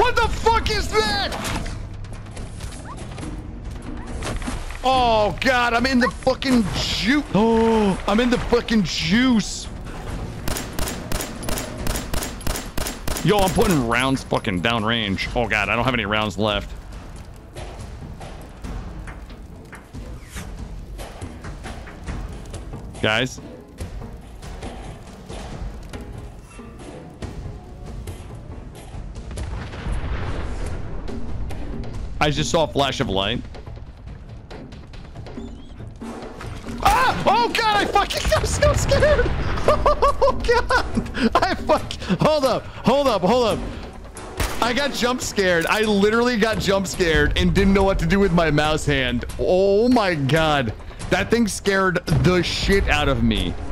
What the fuck is that? Oh God, I'm in the fucking juice. Oh, I'm in the fucking juice. Yo, I'm putting rounds fucking downrange. Oh God, I don't have any rounds left. Guys. I just saw a flash of light. Ah! Oh God, I fucking I'm so scared. Oh God. Hold up. I got jump scared. I literally got jump scared and didn't know what to do with my mouse hand. Oh my God. That thing scared the shit out of me.